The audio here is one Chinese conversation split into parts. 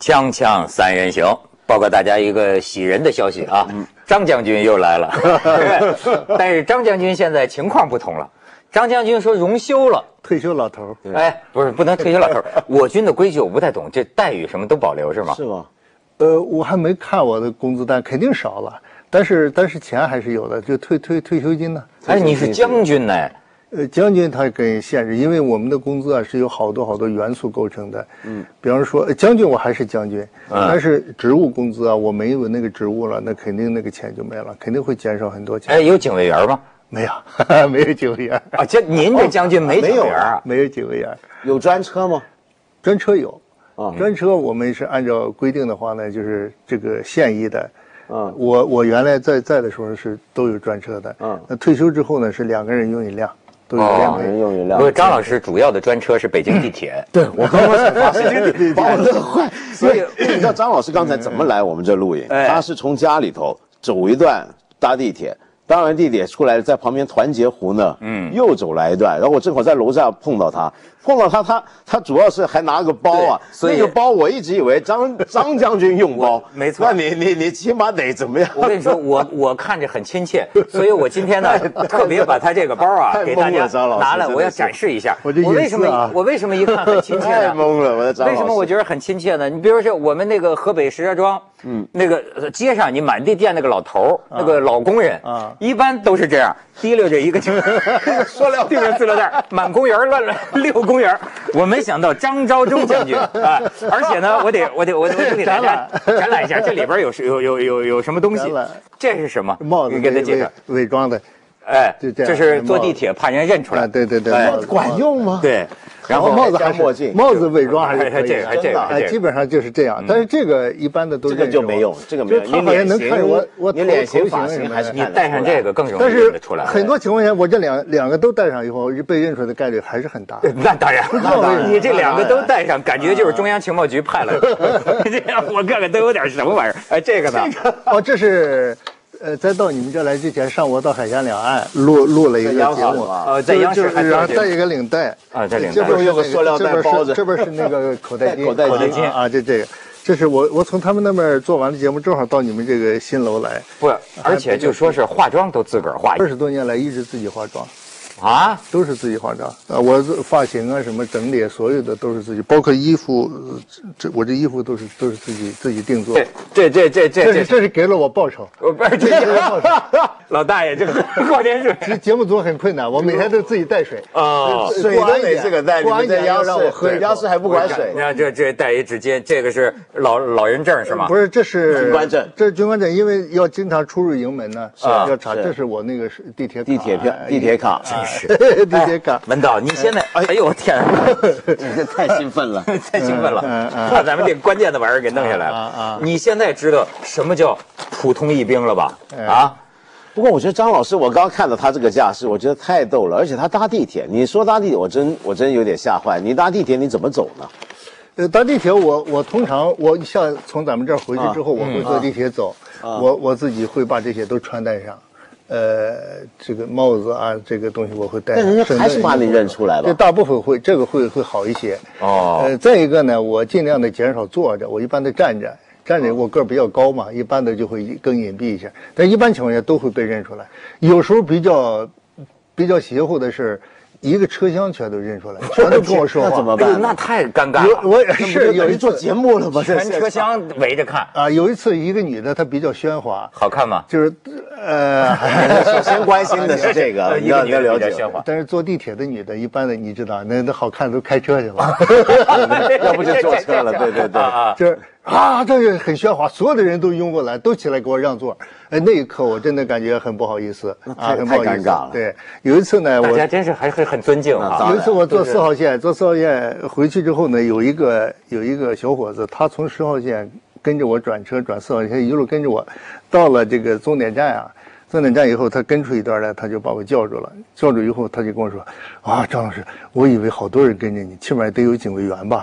锵锵三人行，报告大家一个喜人的消息啊，张将军又来了。但是张将军现在情况不同了，张将军说荣休了， 退休老头。 哎，不能退休老头。我军的规矩我不太懂，这待遇什么都保留是吗？ 是吗？ 我还没看我的工资单，肯定少了，但是钱还是有的，就退休金呢。 哎，你是将军呢？ 将军他跟限制，因为我们的工资啊是有好多元素构成的。比方说将军我还是将军，但是职务工资啊，我没有那个职务了，那肯定那个钱就没了，肯定会减少很多钱。 哎，有警卫员吗？ 没有，没有警卫员啊。您这将军没警卫员啊？ 没有警卫员。 有专车吗？ 专车有。专车我们是按照规定的话呢，就是这个现役的。我原来在的时候是都有专车的。那退休之后呢，是2个人用一辆。都有2个人用一辆。 不是，张老师主要的专车是北京地铁。 对，我刚刚才发现，把我乐坏。所以你知道张老师刚才怎么来我们这录影？他是从家里头走一段搭地铁，搭完地铁出来，在旁边团结湖呢，又走来一段，然后我正好在楼下碰到他，他主要是还拿个包啊，所以那个包我一直以为张将军用包， 没错。 那你起码得怎么样？ 我跟你说，我看着很亲切，所以我今天呢特别把他这个包啊给大家拿来，我要展示一下。我为什么一看很亲切呢？ 太懵了，我的张老师。 为什么我觉得很亲切呢？你比如说我们那个河北石家庄，那个街上你满地见那个老头那个老工人一般都是这样提溜着一个塑料地上塑料袋，满公园乱溜公园。我没想到张召忠将军啊，而且呢，我得给大家展览一下，这里边有什么东西？这是什么？ 帽子， 你给他介绍。 伪装的。 哎，这是坐地铁怕人认出来。 对， 管用吗？ 对。 然后帽子还是墨镜， 帽子伪装还是可以，这个基本上就是这样。但是这个一般的都这个就没用，这个没用。 他好像能看我你脸型发型还是你戴上这个更容易认得出来。 很多情况下，我这两个都戴上以后，被认出来的概率还是很大。 那当然，你这2个都戴上，感觉就是中央情报局派来的。这样我看看都有点什么玩意儿？哎，这个呢？ 这是。在到你们这来之前，上午到海峡两岸录了一个节目， 在央视还然后带一个领带啊，在领带， 这边有个塑料袋包着， 这边是那个口袋巾， 口袋巾啊，这个，这是我从他们那边做完了节目，正好到你们这个新楼来。 不，而且就说是化妆都自个儿化 ，20多年来一直自己化妆。 啊， 都是自己化妆我发型啊，什么整理，所有的都是自己，包括衣服，我这衣服都是自己定做。 这是给了我报酬。 不是这老大爷，这个过电视， 这节目组很困难，我每天都自己带水水都没这个带，你们在央视，央视还不管水。 你看这带一纸巾，这个是老人证是吗？ 不是，这是军官证。 这是军官证，因为要经常出入营门呢，要查。这是我那个地铁票、地铁卡。 地铁卡。 文道，你现在，哎呦我天， 你这太兴奋了， 太兴奋了，把咱们这关键的玩意儿给弄下来了。你现在知道什么叫普通一兵了吧？啊？ 不过我觉得张老师，我刚刚看到他这个架势，我觉得太逗了。而且他搭地铁，你说搭地铁，我真有点吓坏。你搭地铁你怎么走呢？ 搭地铁我通常像从咱们这儿回去之后，我会坐地铁走，我自己会把这些都穿戴上。这个帽子啊，这个东西我会戴。 但人家还是把你认出来了。 这大部分会好一些。再一个呢，我尽量的减少坐着，我一般的站着，我个儿比较高嘛，一般的就会更隐蔽一些。但一般情况下都会被认出来。有时候比较邪乎的是，一个车厢全都认出来，全都跟我说话， 那怎么办？ 那太尴尬了。 我是有一做节目了吗？ 全车厢围着看啊！有一次一个女的，她比较喧哗， 好看吗？ 就是首先关心的是这个，你要了解。 但是坐地铁的女的，一般的你知道，那好看都开车去了， 要不就坐车了。对， 就是这个很喧哗，所有的人都拥过来，都起来给我让座。那一刻我真的感觉很不好意思很不好意思，太尴尬了。 对，有一次呢， 大家真是还很尊敬啊。 有一次我坐4号线，回去之后呢，有一个小伙子，他从10号线跟着我转车转4号线，一路跟着我，到了这个终点站啊。终点站以后，他跟出一段来，他就把我叫住了。叫住以后，他就跟我说：“张老师，我以为好多人跟着你，起码得有警卫员吧？”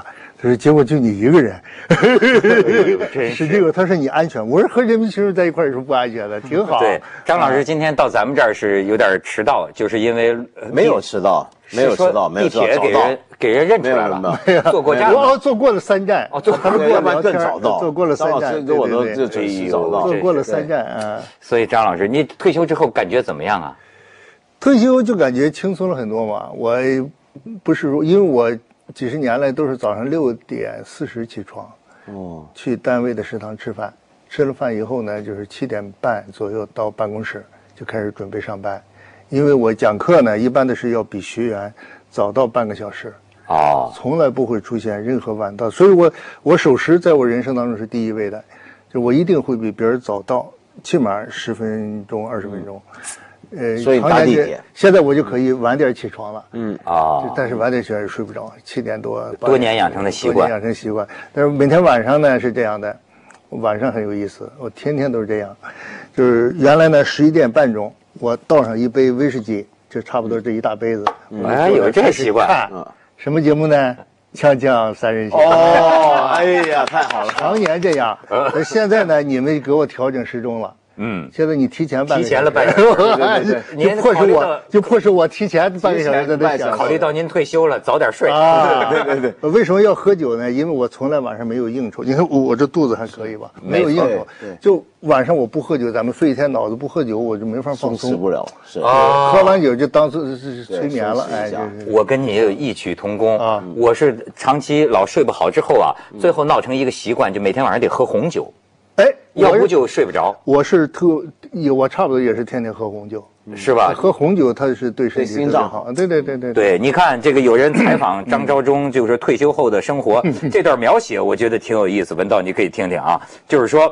就是结果就你一个人，是这个，他说你安全，我说和人民群众在一块儿也是不安全的，挺好。 对，张老师今天到咱们这儿是有点迟到，就是因为没有迟到，没有迟到， 地铁给人认出来了，坐过站， 我坐过了3站， 他们要不然更早到， 坐过了3站， 我都就准时早到， 坐过了3站啊。 所以张老师，你退休之后感觉怎么样啊？ 退休就感觉轻松了很多嘛。我不是因为我几十年来都是早上6点40起床，去单位的食堂吃饭，吃了饭以后呢，就是7点半左右到办公室就开始准备上班。因为我讲课呢，一般的是要比学员早到半个小时，从来不会出现任何晚到，所以我守时在我人生当中是第一位的，就我一定会比别人早到，起码10分钟20分钟。 所以搭地铁， 现在我就可以晚点起床了。但是晚点起来也睡不着，7点多。 多年养成的习惯。 多年养成习惯，但是每天晚上呢是这样的，晚上很有意思，我天天都是这样，就是原来呢11点半钟，我倒上一杯威士忌，就差不多这一大杯子。 有这习惯。 什么节目呢？锵锵3人行。 哎呀，太好了， 常年这样。现在呢，你们给我调整时钟了。现在你提前了半个小时，就迫使我提前半个小时在想。 考虑到您退休了，早点睡。 对。为什么要喝酒呢？因为我从来晚上没有应酬。你看我这肚子还可以吧？没有应酬，就晚上我不喝酒，咱们费一天脑子不喝酒，我就没法放松。 不了，是喝完酒就当做是催眠了。 我跟你有异曲同工啊！我是长期老睡不好之后啊，最后闹成一个习惯，就每天晚上得喝红酒。要不就睡不着。 我差不多也是天天喝红酒， 是吧？ 喝红酒它是对身体特别好。 对，你看这个有人采访张召忠，就是退休后的生活，这段描写我觉得挺有意思，文道你可以听听啊。就是说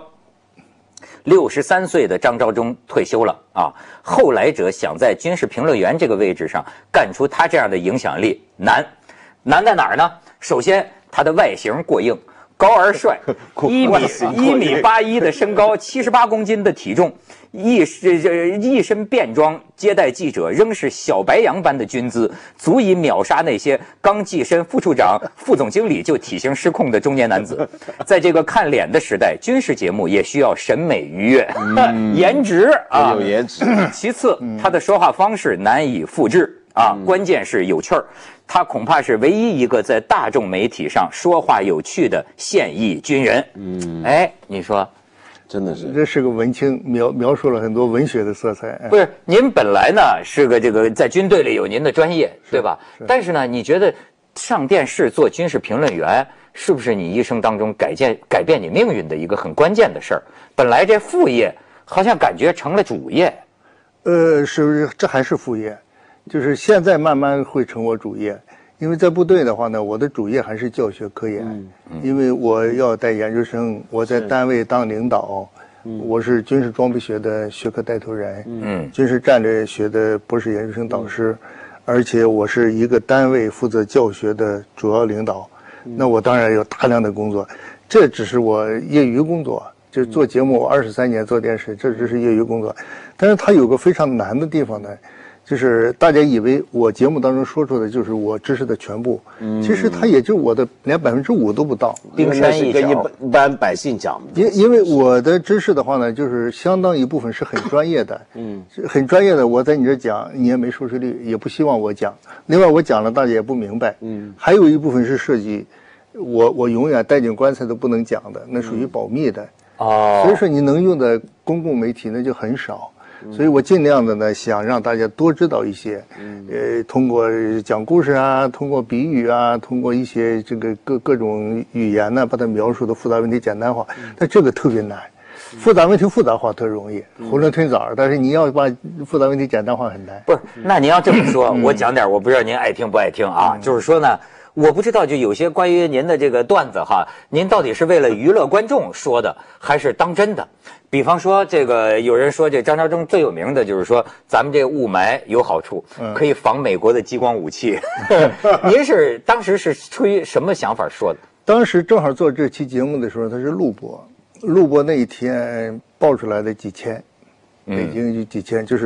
，63岁的张召忠退休了啊，后来者想在军事评论员这个位置上干出他这样的影响力，难在哪儿呢？首先，他的外形过硬。高而帅，1米81的身高，78公斤的体重，一身便装接待记者，仍是小白羊般的军姿，足以秒杀那些刚跻身副处长、副总经理就体型失控的中年男子。在这个看脸的时代，军事节目也需要审美愉悦，颜值啊， 有颜值。 其次，他的说话方式难以复制啊，关键是有趣儿。他恐怕是唯一一个在大众媒体上说话有趣的现役军人。你说， 真的是， 这是个文青，描述了很多文学的色彩。 不是，您本来呢是个这个在军队里有您的专业，对吧？但是呢，你觉得上电视做军事评论员，是不是你一生当中改变你命运的一个很关键的事儿？本来这副业好像感觉成了主业。 是不是？这还是副业。就是现在慢慢会成我主业，因为在部队的话呢，我的主业还是教学科研，因为我要带研究生，我在单位当领导，我是军事装备学的学科带头人，军事战略学的博士研究生导师，而且我是一个单位负责教学的主要领导，那我当然有大量的工作，这只是我业余工作。就做节目，我23年做电视，这只是业余工作，但是它有个非常难的地方呢。就是大家以为我节目当中说出的就是我知识的全部，其实它也就我的连5%都不到。 冰山一角， 跟一般百姓讲。 因为我的知识的话呢，就是相当一部分是很专业的，很专业的。我在你这讲，你也没收视率，也不希望我讲。另外我讲了，大家也不明白。还有一部分是涉及我永远带进棺材都不能讲的，那属于保密的。所以说你能用的公共媒体那就很少。所以我尽量的呢，想让大家多知道一些，通过讲故事啊，通过比喻啊，通过一些这个各种语言呢，把它描述的复杂问题简单化。但这个特别难，复杂问题复杂化特容易，囫囵吞枣。但是你要把复杂问题简单化很难。 不是，那您要这么说，我讲点，我不知道您爱听不爱听啊。就是说呢，我不知道就有些关于您的这个段子哈，您到底是为了娱乐观众说的，还是当真的？比方说，这个有人说，这张召忠最有名的就是说，咱们这个雾霾有好处，可以防美国的激光武器。您是当时是出于什么想法说的？ 当时正好做这期节目的时候，它是录播那一天爆出来的几千，北京就几千，就是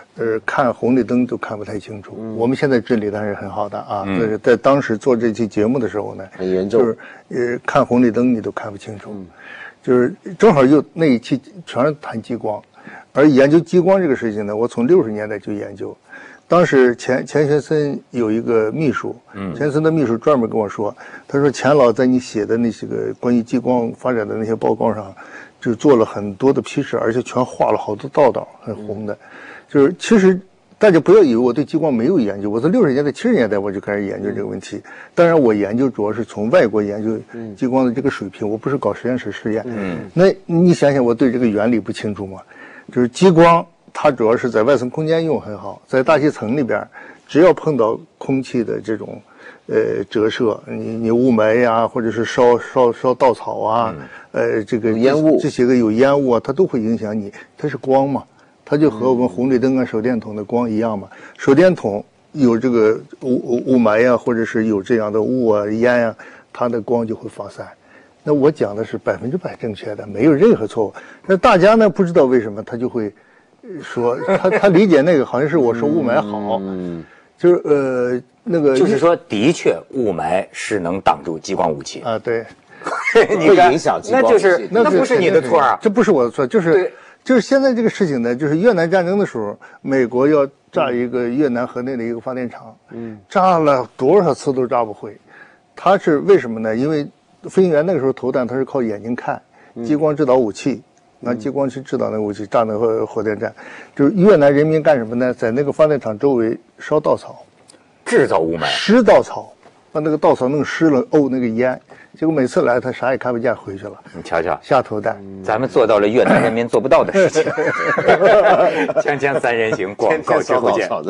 看红绿灯都看不太清楚。我们现在治理的还是很好的啊。在当时做这期节目的时候呢， 很严重， 就是看红绿灯你都看不清楚。就是正好又那一期全是谈激光，而研究激光这个事情呢，我从60年代就研究。当时钱学森有一个秘书，钱学森的秘书专门跟我说，他说钱老在你写的那些个关于激光发展的那些报告上，就做了很多的批示，而且全画了好多道道，很红的。就是其实大家不要以为我对激光没有研究，我在60年代、70年代我就开始研究这个问题。当然，我研究主要是从外国研究激光的这个水平，我不是搞实验室实验。那你想想，我对这个原理不清楚吗？就是激光。它主要是在外层空间用很好，在大气层里边，只要碰到空气的这种折射，你雾霾呀，或者是烧稻草啊，这个烟雾这些个有烟雾啊，它都会影响你。它是光嘛，它就和我们红绿灯啊、手电筒的光一样嘛。手电筒有这个雾霾呀，或者是有这样的雾啊、烟呀，它的光就会发散。那我讲的是100%正确的，没有任何错误。那大家呢不知道为什么他就会。说他理解那个好像是我说雾霾好，就是那个就是说的确雾霾是能挡住激光武器啊，对， 你看影响激光武器， 那就是那不是你的错啊， 这不是我的错，就是现在这个事情呢，就是越南战争的时候，美国要炸一个越南河内的一个发电厂，炸了多少次都炸不毁，他是为什么呢？因为飞行员那个时候投弹他是靠眼睛看，激光制导武器。拿激光去制导那个武器，炸那个火电站，就是越南人民干什么呢？在那个发电厂周围烧稻草， 制造雾霾， 湿稻草，把那个稻草弄湿了，沤那个烟，结果每次来他啥也看不见，回去了。 你瞧瞧， 下头弹， 咱们做到了越南人民做不到的事情。锵锵三人行，广告之后见。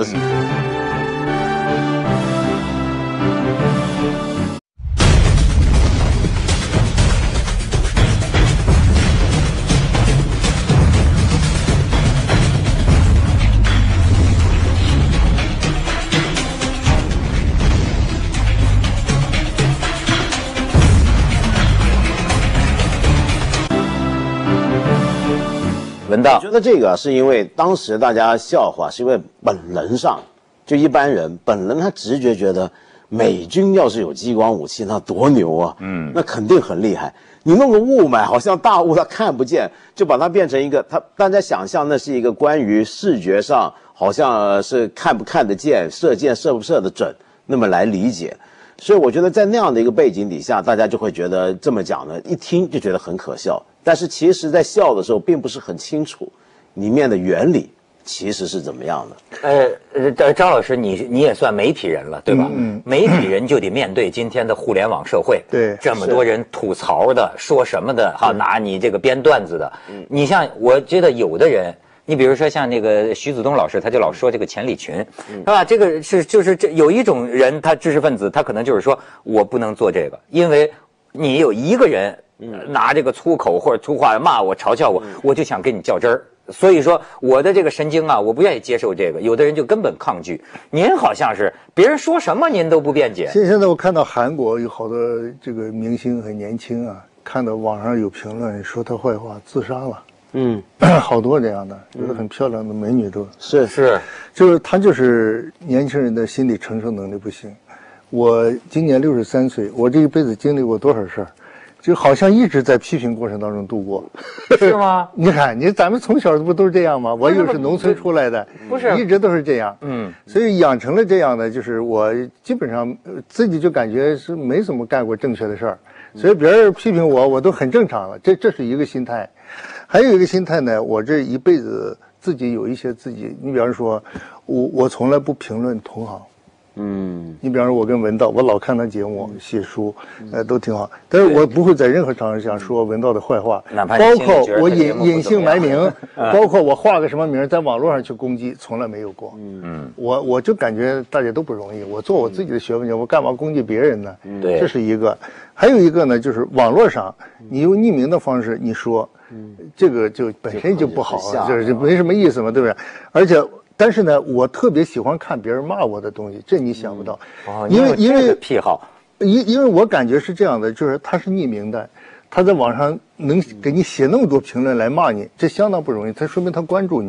文道， 我觉得这个是因为当时大家笑话，是因为本能上，就一般人本能他直觉觉得美军要是有激光武器，那多牛啊！那肯定很厉害。你弄个雾霾，好像大雾它看不见，就把它变成一个，大家想象那是一个关于视觉上好像是看不看得见、射箭射不射得准，那么来理解。所以我觉得在那样的一个背景底下，大家就会觉得这么讲呢，一听就觉得很可笑。但是其实在笑的时候并不是很清楚里面的原理其实是怎么样的。张老师，你也算媒体人了，对吧？媒体人就得面对今天的互联网社会， 对， 这么多人吐槽的、说什么的，哈，拿你这个编段子的。你像，我觉得有的人，你比如说像那个徐子东老师，他就老说这个钱理群，是吧？这个就是有一种人，他知识分子，他可能就是说我不能做这个，因为你有一个人拿这个粗口或者粗话骂我、嘲笑我，我就想跟你较真儿。所以说我的这个神经啊，我不愿意接受这个。有的人就根本抗拒。您好像是别人说什么您都不辩解。 现在我看到韩国有好多这个明星很年轻啊，看到网上有评论说他坏话，自杀了。好多这样的，有的很漂亮的美女都是， 就是他就是年轻人的心理承受能力不行。我今年63岁，我这一辈子经历过多少事儿，就好像一直在批评过程当中度过， 是吗？ 你看，咱们从小不都是这样吗？我又是农村出来的， 不是， 一直都是这样。所以养成了这样的，就是我基本上自己就感觉是没怎么干过正确的事儿，所以别人批评我都很正常了。这是一个心态。还有一个心态呢，我这一辈子自己有一些自己，你比方说，我从来不评论同行。你比方说我跟文道，我老看他节目、写书，都挺好。但是我不会在任何场合下说文道的坏话，包括我隐姓埋名，包括我画个什么名，在网络上去攻击，从来没有过。我就感觉大家都不容易，我做我自己的学问去，我干嘛攻击别人呢？ 对， 这是一个。还有一个呢，就是网络上你用匿名的方式你说，这个就本身就不好，就是没什么意思嘛，对不对？而且。但是呢，我特别喜欢看别人骂我的东西，这你想不到，因为癖好， 因为我感觉是这样的，就是他是匿名的，他在网上能给你写那么多评论来骂你，这相当不容易，他说明他关注你啊。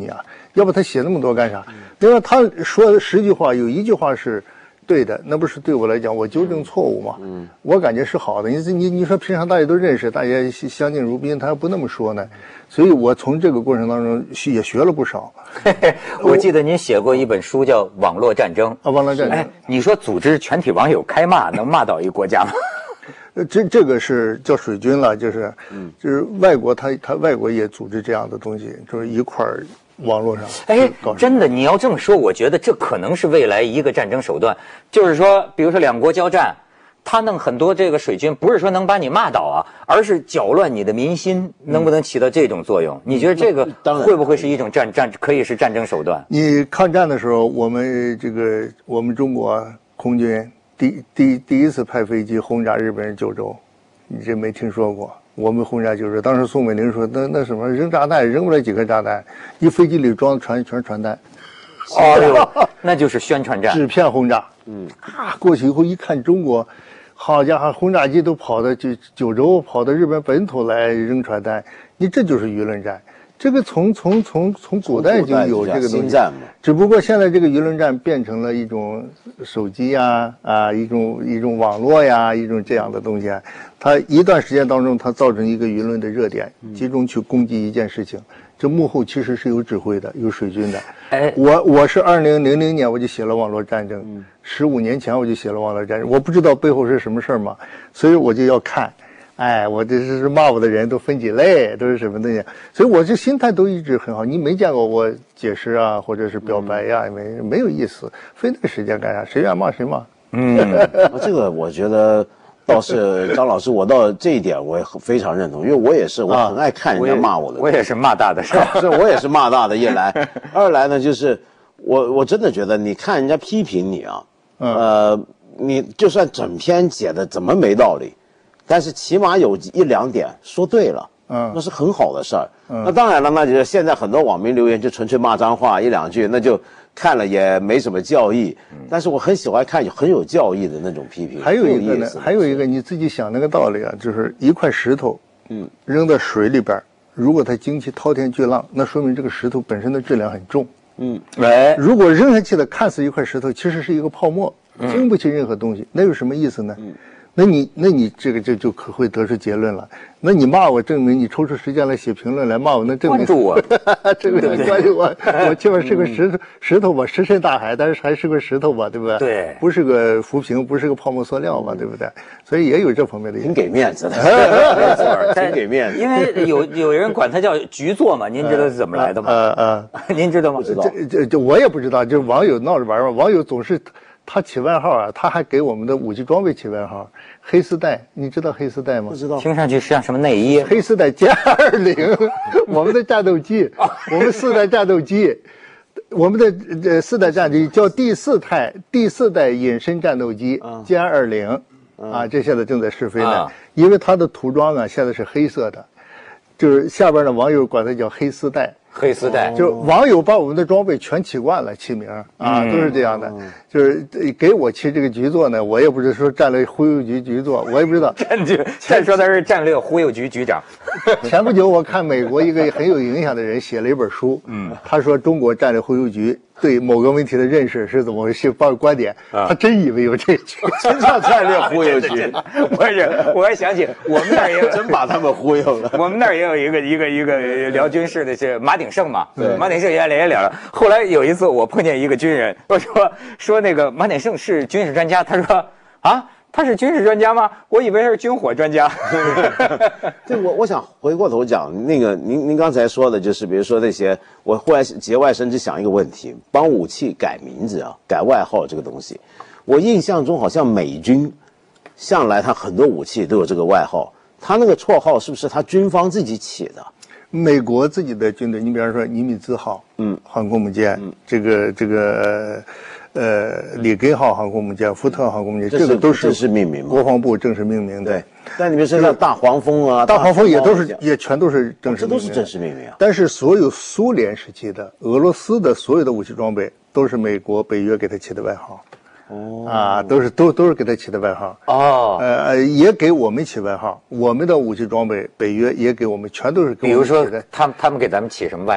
要不他写那么多干啥？另外他说10句话，有1句话是对的，那不是对我来讲，我纠正错误嘛？我感觉是好的。你说平常大家都认识，大家相敬如宾，他不那么说呢。所以我从这个过程当中也学了不少。 我记得您写过一本书叫《网络战争》 啊，网络战争。 哎，你说组织全体网友开骂，能骂倒一国家吗？ 这个是叫水军了，就是外国他外国也组织这样的东西，就是一块儿网络上。 哎，真的，你要这么说，我觉得这可能是未来一个战争手段，就是说，比如说两国交战。他弄很多这个水军，不是说能把你骂倒啊，而是搅乱你的民心，能不能起到这种作用？你觉得这个会不会是一种可以是战争手段？ 你抗战的时候，我们中国空军第一次派飞机轰炸日本人九州，你这没听说过？我们轰炸九州，当时宋美龄说那什么扔炸弹扔不来几颗炸弹，一飞机里装的全是传单。 哦呦，那就是宣传战， 纸片轰炸。过去以后一看中国。好家伙，轰炸机都跑到九州，跑到日本本土来扔传单，你这就是舆论战。这个从古代就有这个东西，只不过现在这个舆论战变成了一种手机呀，一种网络呀，一种这样的东西啊。它一段时间当中，它造成一个舆论的热点，集中去攻击一件事情。这幕后其实是有指挥的，有水军的。哎，我是2000年我就写了网络战争，15年前我就写了网络战争，我不知道背后是什么事儿嘛，所以我就要看。哎，我这是骂我的人都分几类，都是什么东西，所以我这心态都一直很好。你没见过我解释啊，或者是表白呀，没有意思，费那个时间干啥？谁愿骂谁骂。 这个我觉得倒是张老师，我到这一点我也非常认同，因为我也是，我很爱看人家骂我的。 我也是骂大的，是吧？ 是，我也是骂大的。一来，二来呢，就是我真的觉得，你看人家批评你啊，你就算整篇写的怎么没道理。但是起码有1-2点说对了，那是很好的事儿。那当然了，那就是现在很多网民留言就纯粹骂脏话1-2句，那就看了也没什么教义。但是我很喜欢看很有教义的那种批评。 还有一个呢，还有一个你自己想那个道理啊，就是一块石头，扔到水里边，如果它经起滔天巨浪，那说明这个石头本身的质量很重。如果扔下去的看似一块石头，其实是一个泡沫，经不起任何东西，那有什么意思呢？那你这个就可会得出结论了。那你骂我，证明你抽出时间来写评论来骂我，那证明关注我， 证明你关注我。我起码是个石头吧，石沉大海，但是还是个石头吧，对不对？ 对， 不是个浮萍，不是个泡沫塑料嘛，对不对？所以也有这方面的。 挺给面子的， 没错， 挺给面子。 因为有人管它叫局座嘛，您知道是怎么来的吗？您知道吗？ 不知道。 这我也不知道，就是网友闹着玩嘛，网友总是。他起外号啊，他还给我们的武器装备起外号，黑丝带，你知道黑丝带吗？ 不知道。 听上去像什么内衣？ 黑丝带歼20，我们的战斗机，我们4代战斗机，我们的4代战斗机叫第四代隐身战斗机歼20，这现在正在试飞呢，因为它的涂装啊现在是黑色的，就是下边的网友管它叫黑丝带。 黑丝带， 就是网友把我们的装备全起惯了，起名都是这样的。就是给我起这个局座呢，我也不是说战略忽悠局局座，我也不知道。 再说他是战略忽悠局局长。 前不久我看美国一个很有影响的人写了一本书，他说中国战略忽悠局对某个问题的认识是怎么回事，发表观点，他真以为有这句， 真叫战略忽悠局。 不是，我还想起我们那儿也真把他们忽悠了。 我们那儿也有一个聊军事的，是马鼎盛嘛，马鼎盛也聊了。后来有一次我碰见一个军人，我说那个马鼎盛是军事专家，他说他是军事专家吗？我以为他是军火专家。 对，我想回过头讲那个您刚才说的，就是比如说那些，我忽然节外生枝想一个问题，帮武器改名字改外号这个东西，我印象中好像美军向来他很多武器都有这个外号，他那个绰号是不是他军方自己起的？ 美国自己的军队，你比方说尼米兹号，航空母舰，这个里根号航空母舰、福特航空母舰，这个都是正式命名嘛， 国防部正式命名的。 对，但你们说像大黄蜂啊， 大黄蜂也全都是正式命名， 这都是正式命名啊。 但是所有苏联时期的、俄罗斯的所有的武器装备，都是美国、北约给他起的外号。都是给他起的外号也给我们起外号，我们的武器装备北约也给我们，全都是给我们起的。 比如说他们给咱们起什么外号？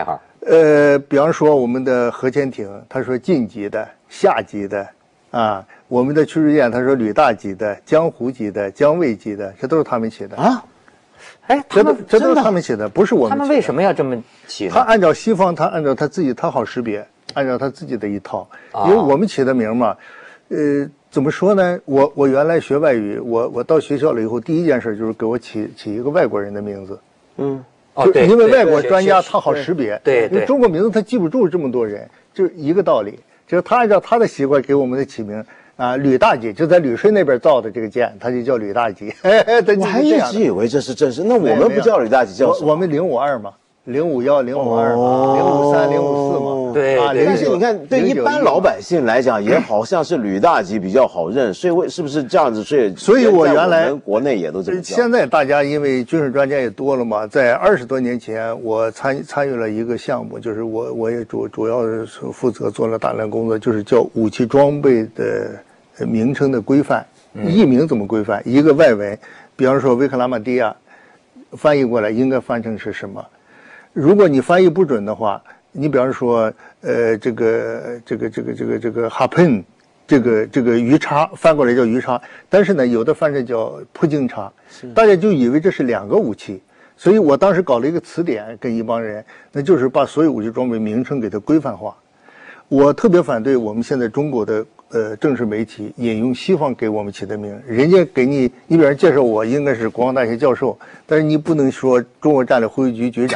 比方说我们的核潜艇，他说晋级的、下级的，啊，我们的驱逐舰，他说吕大级的、江湖级的、江卫级的，这都是他们起的啊。 哎， 这都是他们起的，不是我们。 他们为什么要这么起呢？ 他按照西方，他按照他自己，他好识别，按照他自己的一套。因为我们起的名嘛，怎么说呢？我原来学外语，我到学校了以后，第一件事就是给我起一个外国人的名字。对，因为外国专家他好识别， 对， 因为中国名字他记不住这么多人，就是一个道理。就是他按照他的习惯给我们的起名啊，吕大吉就在旅顺那边造的这个舰，他就叫吕大吉。 我还一直以为这是正式，那我们不叫吕大吉，叫什么？ 我们052嘛。051、052嘛，053、054嘛， 对， 但是你看，对一般老百姓来讲，也好像是吕大吉比较好认，所以是不是这样子？所以我原来国内也都这么叫。 现在大家因为军事专家也多了嘛，在20多年前，我参与了一个项目，就是我也主要是负责做了大量工作，就是叫武器装备的名称的规范，译名怎么规范？一个外文，比方说维克拉玛蒂亚，翻译过来应该翻成是什么？如果你翻译不准的话，你比方说，这个哈喷，这个鱼叉翻过来叫鱼叉，但是呢，有的翻成叫普京叉，大家就以为这是2个武器，所以我当时搞了一个词典，跟一帮人，那就是把所有武器装备名称给它规范化。我特别反对我们现在中国的正式媒体引用西方给我们起的名，人家给你比方介绍我应该是国防大学教授，但是你不能说中国战略会议局局长，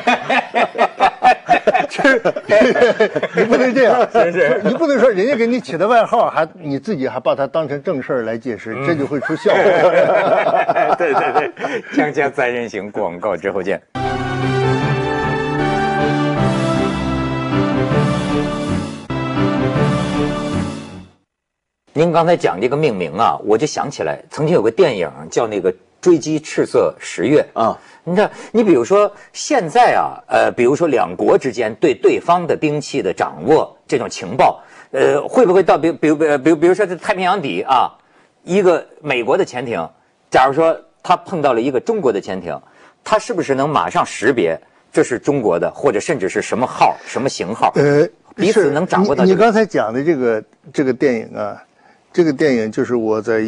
你不能这样，你不能说人家给你起的外号，你自己还把它当成正事儿来解释，这就会出笑话。 对，锵锵三人行，广告之后见。您刚才讲这个命名啊，我就想起来，曾经有个电影叫那个《追击赤色十月》啊。你知道，你比如说现在啊，比如说两国之间对对方的兵器的掌握这种情报，会不会到比如说在太平洋底啊，一个美国的潜艇，假如说他碰到了一个中国的潜艇，他是不是能马上识别这是中国的，或者甚至是什么号、什么型号？彼此能掌握到。 你刚才讲的这个电影啊。这个电影就是我在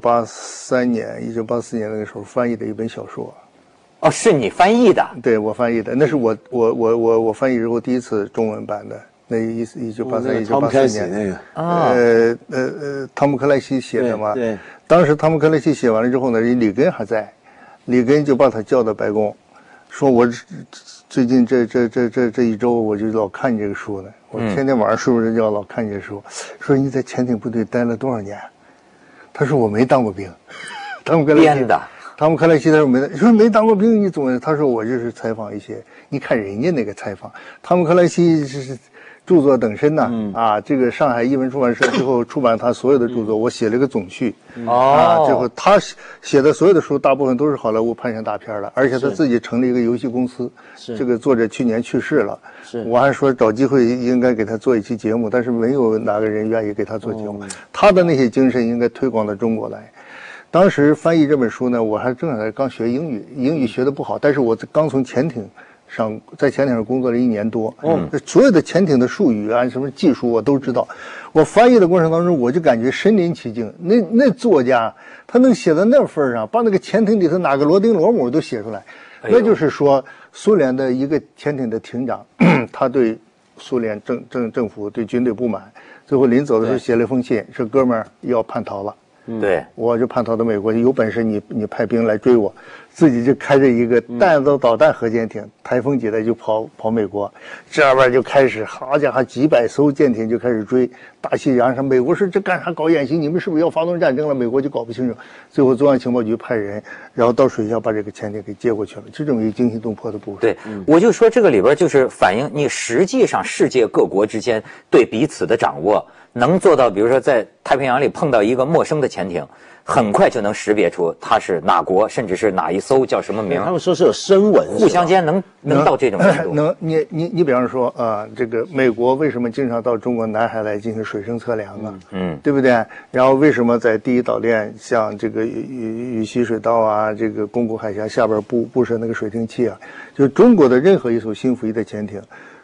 1984年那个时候翻译的一本小说。 哦，是你翻译的？ 对，我翻译的，那是我翻译之后第一次中文版的。那1983、1984年那个汤姆克莱西写的嘛。 对。 当时汤姆克莱西写完了之后呢，里根还在，里根就把他叫到白宫，说我最近这一周我就老看你这个书呢。我天天晚上睡不着觉，老看你这书。说你在潜艇部队待了多少年？他说我没当过兵。汤姆克莱西编的。汤姆克莱西他说没当过兵，你怎么？他说我就是采访一些。你看人家那个采访，汤姆克莱西是著作等身呐。啊，这个上海译文出版社最后出版他所有的著作，我写了个总序。最后他写的所有的书大部分都是好莱坞拍成大片了，而且他自己成立一个游戏公司。这个作者去年去世了。我还说找机会应该给他做一期节目，但是没有哪个人愿意给他做节目。他的那些精神应该推广到中国来。当时翻译这本书呢，我还正好刚学英语，英语学得不好，但是我刚从在潜艇上工作了1年多，所有的潜艇的术语啊，什么技术我都知道。我翻译的过程当中，我就感觉身临其境。那作家他能写到那份上，把那个潜艇里头哪个螺钉螺母都写出来，那就是说苏联的一个潜艇的艇长，他对苏联政府对军队不满，最后临走的时候写了一封信，说哥们儿要叛逃了。 对， 我就叛逃到美国，有本事你派兵来追我，自己就开着一个弹道导弹核潜艇，台风级的就跑美国，这边就开始，好家伙，几百艘舰艇就开始追，大西洋上，美国说这干啥搞演习？你们是不是要发动战争了？美国就搞不清楚，最后中央情报局派人，然后到水下把这个潜艇给接过去了，这种一惊心动魄的部分。 对，我就说这个里边就是反映你实际上世界各国之间对彼此的掌握。能做到，比如说在太平洋里碰到一个陌生的潜艇，很快就能识别出它是哪国，甚至是哪一艘叫什么名。 他们说是有声纹， 互相间能到这种程度。 你比方说啊，这个美国为什么经常到中国南海来进行水声测量啊？对不对？然后为什么在第一岛链像这个宇西水道啊，这个宫古海峡下边布设那个水听器啊？就是中国的任何一艘新服役的潜艇。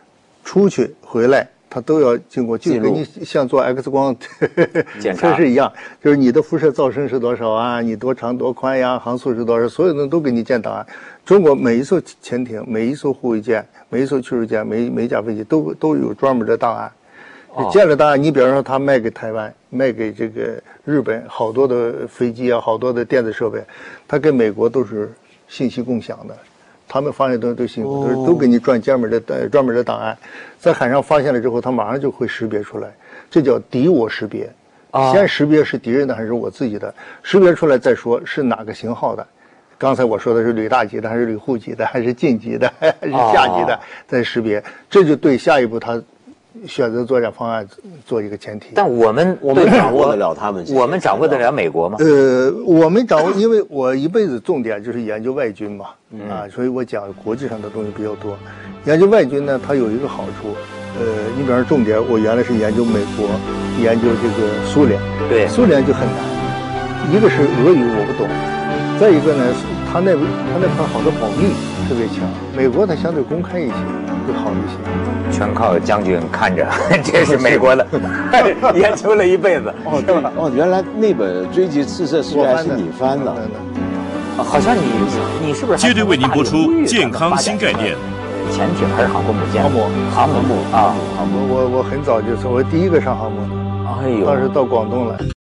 出去回来，它都要经过，就跟你像做 X 光测试一样，就是你的辐射噪声是多少啊，你多长多宽呀，航速是多少，所有的都给你建档案。中国每一艘潜艇、每一艘护卫舰、每一艘驱逐舰、每一架飞机都有专门的档案。建了档案，你比方说他卖给台湾，卖给这个日本，好多的飞机啊，好多的电子设备，他跟美国都是信息共享的。他们发现都信息都给你专门的档案，在海上发现了之后，他马上就会识别出来，这叫敌我识别。先识别是敌人的还是我自己的，识别出来再说是哪个型号的。刚才我说的是旅大级的，还是旅护级的，还是近级的，还是下级的，再识别，这就对下一步他选择作战方案做一个前提。 但我们掌握得了他们， 我们掌握得了美国吗？ 我们掌握，因为我一辈子重点就是研究外军嘛，所以我讲国际上的东西比较多。研究外军呢，它有一个好处，你比方说重点，我原来是研究美国，研究这个苏联， 对， 苏联就很难，一个是俄语我不懂，再一个呢，他那块好多保密特别强，美国它相对公开一些，会好一些。 全靠将军看着，这是美国的，研究了一辈子。 原来那本《追击赤色时代》是你翻的， 好像你是不是？ 接着为您播出《健康新概念》。 潜艇还是航空母舰？ 航母啊，航母。我很早就是我第一个上航母的，当时到广东来。